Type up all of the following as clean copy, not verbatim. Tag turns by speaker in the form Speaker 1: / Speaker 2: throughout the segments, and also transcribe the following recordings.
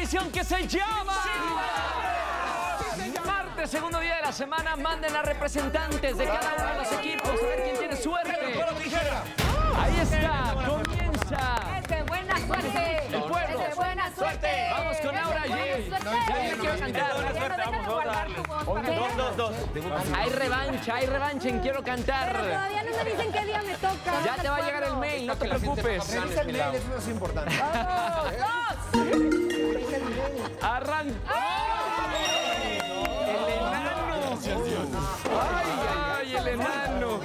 Speaker 1: edición que se llama... Martes, segundo día de la semana, manden a representantes de cada uno de los equipos a ver quién tiene suerte. Ahí está, comienza.
Speaker 2: ¡Es de buena suerte!
Speaker 1: El pueblo.
Speaker 2: ¡Es de buena suerte!
Speaker 1: Vamos con Laura G. Ya quiero cantar.
Speaker 3: Dos.
Speaker 1: Hay revancha en Quiero Cantar.
Speaker 2: Pero todavía no me dicen qué día me toca.
Speaker 1: Ya te va a llegar el mail, no te preocupes.
Speaker 4: Revisa el mail, eso es importante.
Speaker 2: ¡Dos!
Speaker 1: Arranca. El enano. Ay, el enano.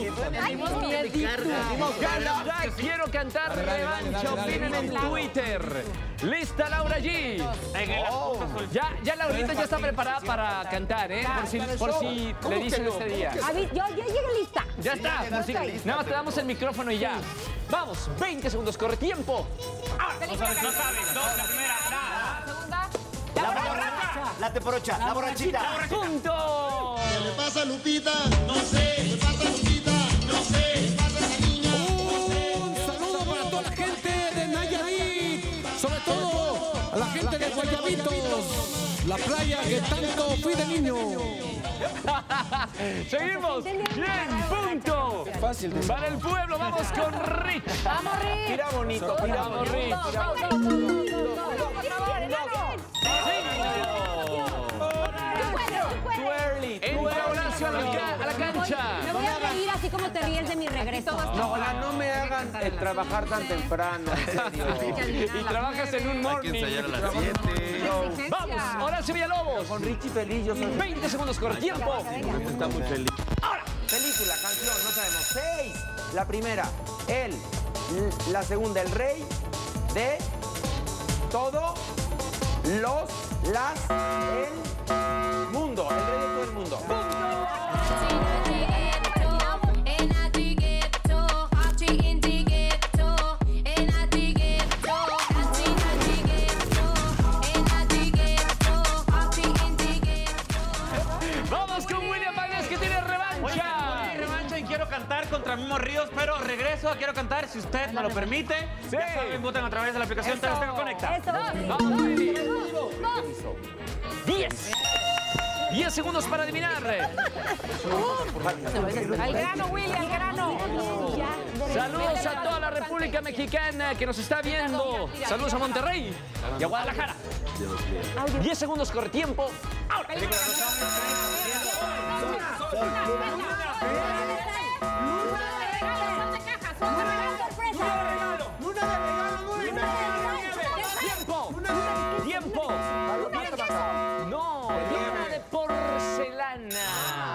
Speaker 1: Ya quiero cantar revancha. Opinen en Twitter. Lista Laura G. Ya Laurita ya está preparada para cantar, ¿eh? Por si le dicen este día.
Speaker 2: Yo ya llegué lista.
Speaker 1: Ya está, por si nada más te damos el micrófono y ya. Vamos, 20 segundos, corre tiempo.
Speaker 3: No sabes, la primera,
Speaker 2: Segunda.
Speaker 4: La teporocha, la borrachita.
Speaker 1: ¡Punto!
Speaker 5: ¿Qué le pasa a Lupita? No sé. ¿Qué le pasa a Lupita? No sé. ¿Qué le pasa a esa niña?
Speaker 6: Un saludo para toda la gente de Nayarit, sobre todo a la gente de Guayabitos, la playa que tanto fui de niño.
Speaker 1: Seguimos. Bien, punto.
Speaker 4: Fácil.
Speaker 1: Para el pueblo, vamos con Rich.
Speaker 2: Vamos, Rick.
Speaker 4: Tira bonito, tira
Speaker 1: Vamos, Rich.
Speaker 2: Por favor, enano.
Speaker 1: Entra Horacio a la cancha.
Speaker 2: Me voy a reír así como te ríes de mi regreso.
Speaker 4: Ojalá no me hagan trabajar tan temprano, en serio.
Speaker 1: Y trabajas en un morning.
Speaker 3: ensayar a las 7.
Speaker 1: Vamos, Horacio Villalobos.
Speaker 4: Con Richie feliz, yo soy...
Speaker 1: 20 segundos, corre tiempo.
Speaker 3: Está muy feliz.
Speaker 4: Película, canción, no sabemos. 6. La primera, él. La segunda, el rey de todo el mundo. El rey de todo el mundo.
Speaker 1: Vamos con William Valdés que tiene revancha.
Speaker 3: Revancha y quiero cantar contra Mimo Ríos, pero regreso a Quiero Cantar, si usted me lo permite.
Speaker 1: Sí.
Speaker 3: Ya saben, voten a través de la aplicación TV Azteca Conecta.
Speaker 2: Eso.
Speaker 1: Vamos, Willy. 10 segundos para adivinar.
Speaker 2: Al grano, Willy, al grano.
Speaker 1: Saludos a toda la República Mexicana que nos está viendo. Saludos a Monterrey y a Guadalajara. 10 segundos, corre tiempo. Tiempo. No, luna de porcelana.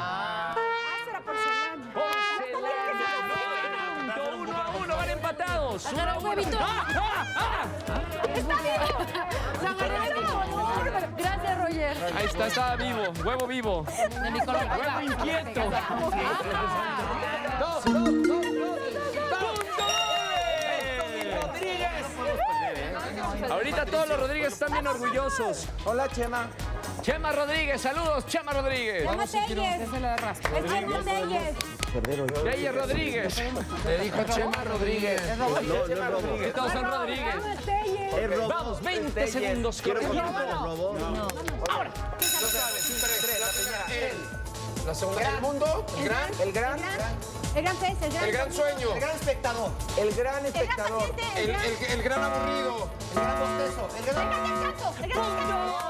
Speaker 1: Porcelana. 1-1, van empatados.
Speaker 2: Agarra el huevito. ¡Está vivo! ¡Se agarró! Gracias, Roger.
Speaker 1: Ahí está, estaba vivo, huevo vivo.
Speaker 2: De mi color.
Speaker 1: Huevo inquieto. Ahorita todos los Rodríguez están bien orgullosos.
Speaker 4: Hola, Chema.
Speaker 1: Chema Rodríguez, saludos, Chema Rodríguez.
Speaker 2: Chema Telles. Es Chema Telles.
Speaker 1: Telles Rodríguez.
Speaker 4: Le dijo Chema Rodríguez.
Speaker 1: Y todos son Rodríguez.
Speaker 2: Chema Telles.
Speaker 1: Vamos, 20 segundos. Corre tiempo. Ahora.
Speaker 4: La segunda del mundo. El gran
Speaker 2: El gran pez,
Speaker 4: El gran sueño. El gran espectador. El gran espectador.
Speaker 2: paciente,
Speaker 4: El gran aburrido. El gran bostezo. El gran
Speaker 2: descanso, el gran descanso.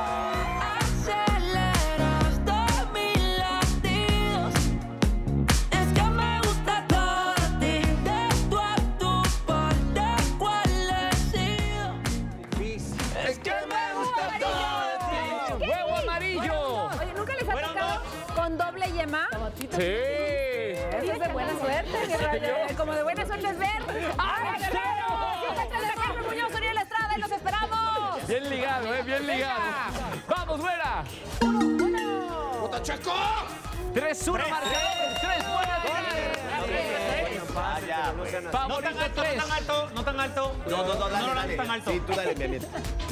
Speaker 7: Aceleras mis latidos. Es que me gusta todo de ti. De tú a tú, por de cuál he sido.
Speaker 1: Es que me gusta todo de ti. Huevo amarillo.
Speaker 2: Oye, ¿nunca les ha tocado con doble yema?
Speaker 1: Sí.
Speaker 2: Eso es de buena suerte. Como de buena suerte es ver. ¡Ay, Carmen Muñoz, Uriel Estrada, y los esperamos!
Speaker 1: Bien ligado, bien ligado. Vamos, güera.
Speaker 4: ¡Chaco!
Speaker 1: 3-1 marcador. 3 buenas.
Speaker 3: No
Speaker 1: Favorito
Speaker 3: tan alto,
Speaker 1: 3.
Speaker 3: no tan alto, no tan alto. No lo lances tan alto.
Speaker 4: Sí, tú dale, mi amigo.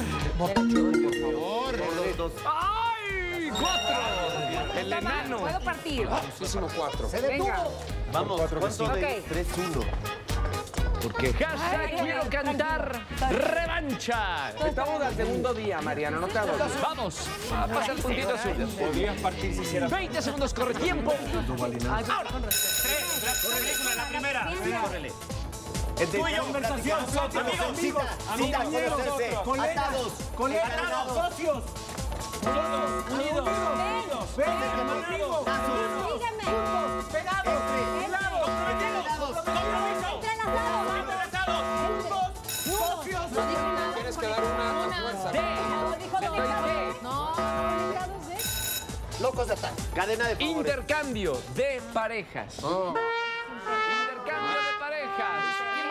Speaker 1: ¡Ay! 4. El enano.
Speaker 2: Puedo partir.
Speaker 4: Muchísimo 4.
Speaker 2: Venga.
Speaker 3: Vamos, ¿cuánto
Speaker 2: Ok.
Speaker 3: de 3-1?
Speaker 1: Porque hashtag quiero cantar revancha.
Speaker 4: Estamos al segundo día, Mariana, no te hagas.
Speaker 1: Vamos, pasa el puntito azul.
Speaker 3: Podrías partir si hicieras.
Speaker 1: 20 segundos, corre tiempo.
Speaker 3: La primera.
Speaker 5: Tuyo, conversación, amigos, colegas, socios, unidos, pegados,
Speaker 6: Tienes que dar una fuerza.
Speaker 5: locos de atar. Cadena de favores.
Speaker 1: Intercambio de parejas. Intercambio de parejas.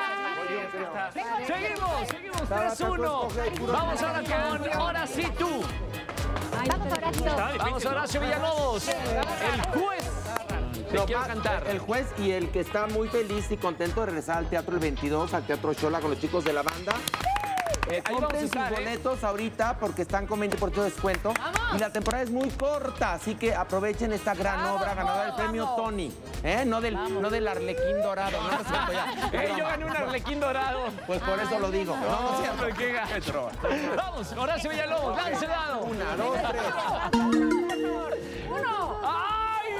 Speaker 1: Seguimos, 3-1. Vamos ahora con Ahora sí tú. Vamos Horacio Villalobos. El juez. Te quiero cantar.
Speaker 4: El juez y el que está muy feliz y contento de regresar al Teatro El 22, al Teatro Xola con los chicos de la banda. Compren sus boletos ahorita porque están con 20% de descuento. Y la temporada es muy corta, así que aprovechen esta gran obra ganadora del premio Tony. No del Arlequín Dorado. No, no siento ya.
Speaker 1: Yo gané un Arlequín Dorado.
Speaker 4: Pues por eso lo digo.
Speaker 1: No, siempre que gacho. Vamos, Horacio Villalobos, lance dado.
Speaker 4: 1, 2, 3.
Speaker 1: ¡Ay!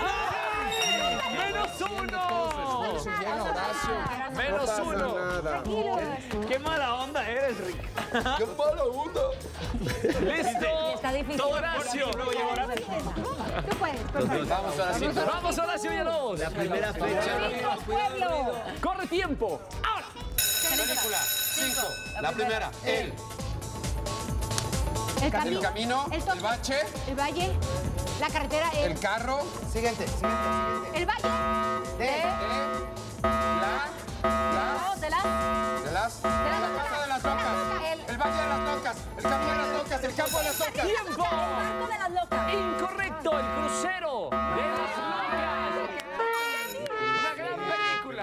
Speaker 1: ¡-1!
Speaker 3: Qué mala onda eres, Rick.
Speaker 6: ¡Qué mala onda!
Speaker 1: ¡Listo!
Speaker 2: Está difícil.
Speaker 1: Horacio.
Speaker 2: Tú puedes, perfecto.
Speaker 6: Vamos, Horacio.
Speaker 1: Vamos, Horacio Villalobos.
Speaker 5: La primera fecha.
Speaker 2: Pueblo.
Speaker 1: Corre tiempo. ¡Ahora!
Speaker 6: Película. 5. La primera. El camino. El bache.
Speaker 2: El valle. La carretera.
Speaker 6: El carro.
Speaker 5: Siguiente.
Speaker 2: El valle.
Speaker 6: De las
Speaker 2: La
Speaker 6: casa de las locas. El valle de las locas. El camino de las locas. El campo de las locas.
Speaker 1: ¡Tiempo!
Speaker 2: barco de las locas.
Speaker 1: Incorrecto, el crucero de las locas. Una gran película.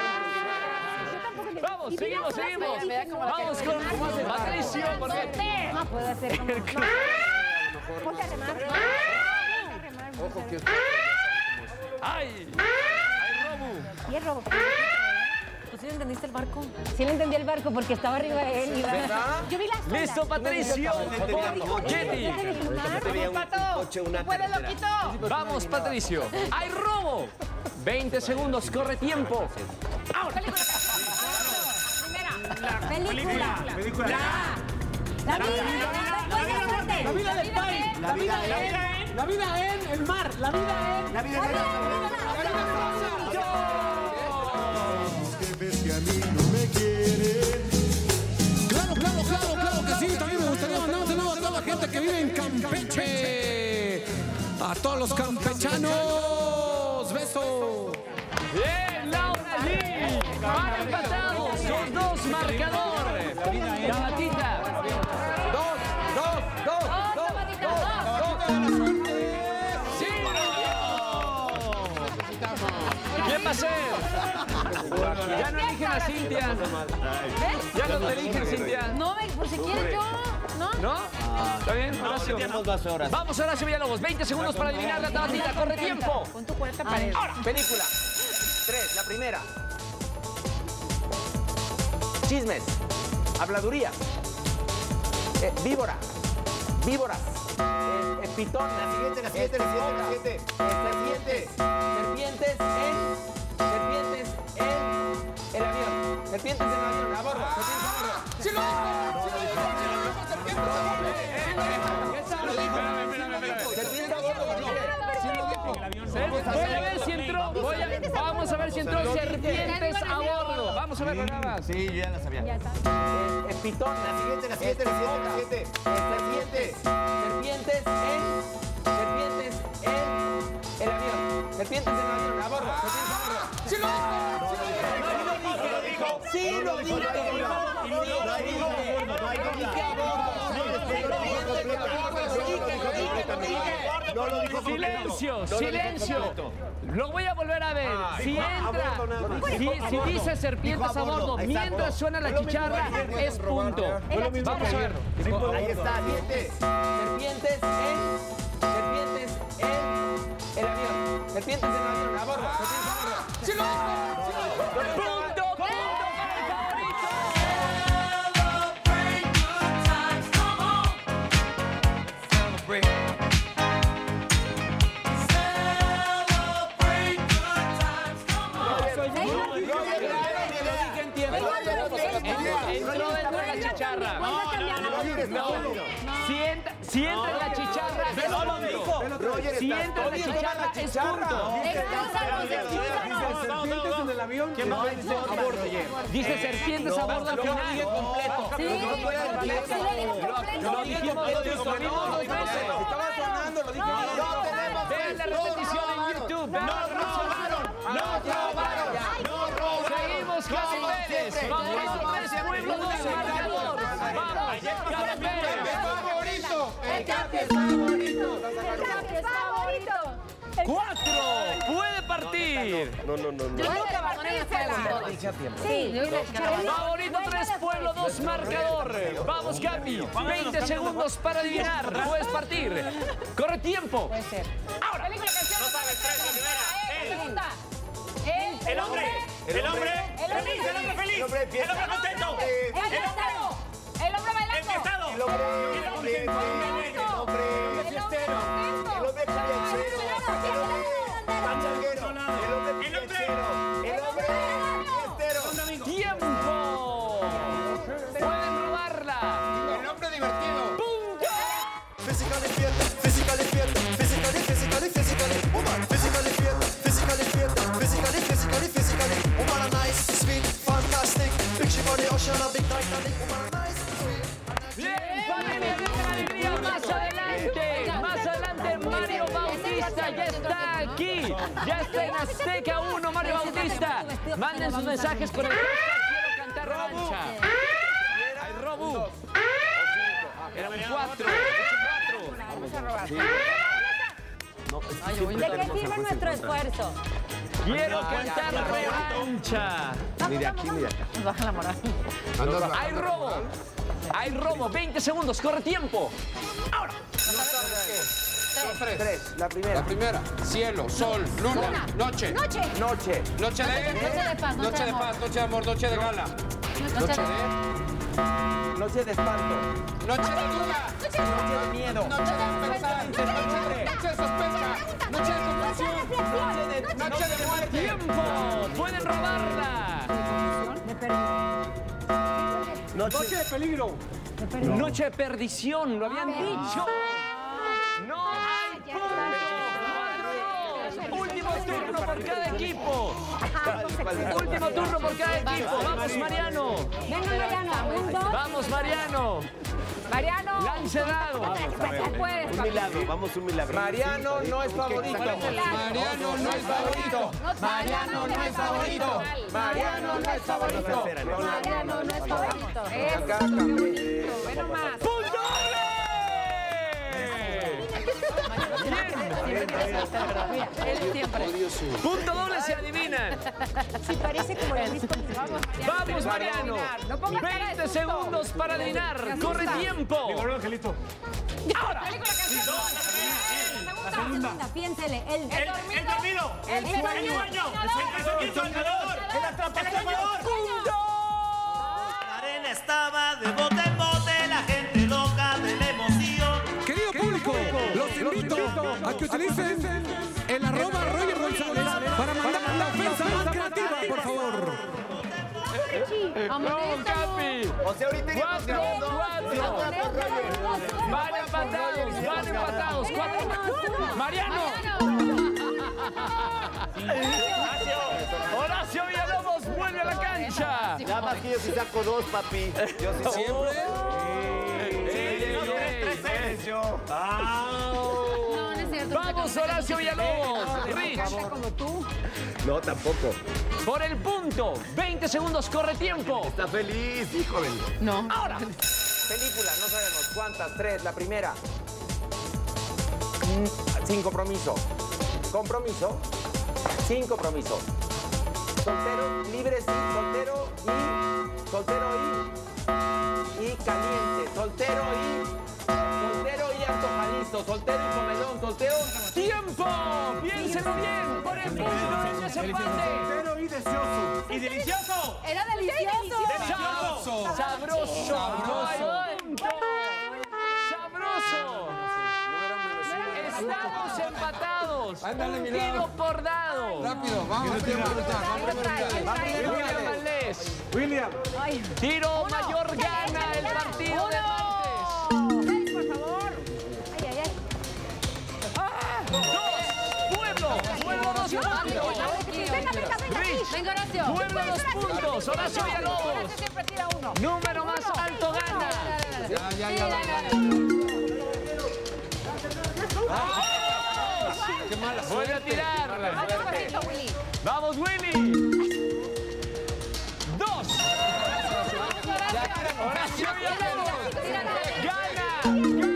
Speaker 1: Vamos, seguimos. Vamos con Patricio, porque
Speaker 2: No puede ser como... Ponte a remar.
Speaker 6: Ojo que
Speaker 1: ¡ay!
Speaker 2: Y el robo. ¿Tú sí le entendiste el barco? Sí le entendí el barco porque estaba arriba de él. Yo vi las olas.
Speaker 1: ¡Listo, Patricio! Jetty.
Speaker 2: ¡Puedes, loquito!
Speaker 1: Vamos, Patricio. ¡Hay robo! 20 segundos, corre tiempo. ¡Ahora!
Speaker 2: Película. La vida del país.
Speaker 6: La vida en el mar. La vida en Claro que sí. También me gustaría mandar un saludo a toda la gente que vive en Campeche. A todos los campechanos. Beso.
Speaker 1: ¡Bien, Laura G! ¡Van empatados! ¡Los dos marcadores! ¡La batita! ¿Quién va a ser? Ya no eligen a Cintia. Ya no te eligen, Cintia.
Speaker 2: No, pues si quieres yo. ¿No?
Speaker 1: ¿No? ¿Está bien, Horacio? Vamos, Horacio Villalobos. 20 segundos para adivinar la tabatita. ¡Corre tiempo!
Speaker 2: Con tu cuarta pared.
Speaker 1: Ahora.
Speaker 4: Película. 3, la primera. Chismes. Habladurías. Víboras. Pitón.
Speaker 5: La siguiente.
Speaker 4: Serpientes en el avión. Serpientes en el avión. A bordo.
Speaker 6: ¡Sí lo dijo!
Speaker 4: Serpiente a bordo.
Speaker 1: Voy a ver si entró. Vamos a ver si entró serpientes a bordo. Vamos a ver nada más.
Speaker 5: Sí, yo ya la sabía.
Speaker 2: Ya está.
Speaker 4: Pitón.
Speaker 5: La siguiente.
Speaker 4: Serpientes en el avión. Serpientes en el avión. A bordo.
Speaker 6: ¡Sí lo dijo!
Speaker 4: Sí lo dijo.
Speaker 1: Silencio. Lo voy a volver a ver. Si entra, si dice serpientes a bordo, mientras suena la chicharra, es punto. Vamos a ver.
Speaker 5: Ahí está,
Speaker 4: Serpientes en el avión. Serpientes en el avión. A bordo.
Speaker 1: ¡Sí lo dijo! ¡Punto! Si entra en la chicharra, es punto. Si entra en la chicharra, es punto.
Speaker 6: Serpientes en el avión.
Speaker 3: ¿Quién va a decir a bordo?
Speaker 1: Dice serpientes a bordo al final. Lo dijimos dos veces.
Speaker 4: Estaba sonando, lo dije.
Speaker 1: Vean la repetición en YouTube. Vean la repetición. Seguimos, Javi Pérez. Favorito 3 pueblos del marcador. Vamos, Javi Pérez.
Speaker 2: El Capi es favorito. El Capi es favorito.
Speaker 1: 4. Puede partir.
Speaker 2: Yo creo que abandoné el juego. Sí,
Speaker 1: Favorito 3 pueblo 2 marcador. Vamos, Capi. 20 segundos para adivinar. Puedes partir. Corre tiempo.
Speaker 2: puede ser.
Speaker 1: Ahora.
Speaker 2: Película, canción.
Speaker 3: No sabes, tres, la primera.
Speaker 2: Segunda.
Speaker 3: El hombre feliz, el hombre contento.
Speaker 2: El hombre bailando.
Speaker 3: Enfiestado.
Speaker 2: El hombre fiestero. El hombre
Speaker 1: ¡Tiempo! ¡Pueden robarla!
Speaker 5: El hombre divertido.
Speaker 1: ¡Punto!
Speaker 8: Physically fit, physically fit, physically woman. Physically fit, physically woman a nice, sweet, fantastic. Picture body ocean, a big Titanic. Woman a nice, sweet.
Speaker 1: Bien, familia, vengan alegría más adelante. Más adelante, Mario Bautista ya está aquí. Ya está en Azteca 1, Mario Bautista. Manden sus mensajes con el hashtag Quiero Cantar Revancha. Hay Robu. Era un 4.
Speaker 2: Vamos a robar. ¿De qué sirve nuestro esfuerzo?
Speaker 1: Quiero cantar revancha.
Speaker 4: Mira aquí, mira acá.
Speaker 2: Nos baja la moral.
Speaker 1: Hay robo. Hay robo. 20 segundos. Corre tiempo. Ahora.
Speaker 4: Tres, la primera.
Speaker 6: La primera, cielo, sol, luna, noche.
Speaker 2: Noche.
Speaker 4: Noche.
Speaker 6: Noche de
Speaker 2: paz,
Speaker 6: noche de paz, noche de amor, noche de gala. Noche de
Speaker 4: Noche de espanto.
Speaker 6: noche de duda.
Speaker 4: Noche de miedo.
Speaker 6: Noche de pensar, noche de sospecha, noche de confusión, noche de muerte.
Speaker 1: Tiempo. Pueden robarla.
Speaker 6: Noche de peligro.
Speaker 1: Noche de perdición. Lo habían dicho. No hay puntos. Último turno por cada equipo. Último turno por cada equipo. Vamos, Mariano.
Speaker 2: Venga, Mariano. Un, dos.
Speaker 1: Vamos, Mariano.
Speaker 2: Mariano.
Speaker 1: Lance dado.
Speaker 2: Puedes.
Speaker 4: Un milagro, vamos un milagro. Mariano no es favorito.
Speaker 6: Mariano no es favorito.
Speaker 4: Mariano no es favorito. Mariano no es favorito.
Speaker 2: Mariano no es favorito.
Speaker 4: Acá cambié.
Speaker 2: Bueno, más.
Speaker 1: ¡Punto doble!
Speaker 2: Él siempre.
Speaker 1: Punto doble se adivinan.
Speaker 2: Sí, parece como el disco.
Speaker 1: Vamos, Mariano. 20 segundos para adivinar. Corre tiempo. Ahora.
Speaker 2: Segunda, piénsele. El
Speaker 3: dormido.
Speaker 2: El
Speaker 3: sueño. El soñador. El atrapasueños.
Speaker 8: La arena estaba de bote en bote, la gente loca de la emoción.
Speaker 6: Querido público, los invito a que utilicen el @Roger González para mandar la ofensa más creativa, por favor.
Speaker 1: No, Capi.
Speaker 4: O sea, ahorita
Speaker 1: 4. Van empatados. 4. Mariano. Horacio Villalobos vuelve a la cancha.
Speaker 4: Nada más que yo sí saco 2, papi. Yo sí
Speaker 6: Siempre.
Speaker 2: No, no es cierto.
Speaker 1: Vamos, Horacio Villalobos. Rich.
Speaker 2: Como tú.
Speaker 4: No, tampoco.
Speaker 1: Por el punto. 20 segundos. Corre tiempo.
Speaker 4: Está feliz, hijo de...
Speaker 2: No.
Speaker 1: Ahora.
Speaker 4: Película, no sabemos cuántas. 3, la primera. Sin compromiso. Compromiso. Sin compromiso. Soltero, libre, sí. Soltero y caliente. Soltero y antojadizo. Soltero y comedón. Soltero.
Speaker 1: ¡Tiempo! ¡Piénselo bien! ¡Por el punto del desempate!
Speaker 3: Y delicioso. Y delicioso.
Speaker 2: Era delicioso.
Speaker 1: ¡Sabroso! ¡Sabroso! Estamos empatados.
Speaker 6: Ándale, mi
Speaker 1: Tiro
Speaker 6: lado.
Speaker 1: por dado.
Speaker 6: Rápido, vamos a preguntar.
Speaker 1: William Valdés. Tiro mayor gana el partido de martes.
Speaker 2: Por favor.
Speaker 1: Rich.
Speaker 2: Venga, Horacio.
Speaker 1: Puebla 2 puntos. Horacio Villalobos.
Speaker 2: Horacio siempre tira uno.
Speaker 1: Número más alto gana.
Speaker 6: Qué mala
Speaker 1: Vuelve a
Speaker 6: suerte.
Speaker 1: tirar. Vamos, Willy. 2. Horacio Villalobos. Gana.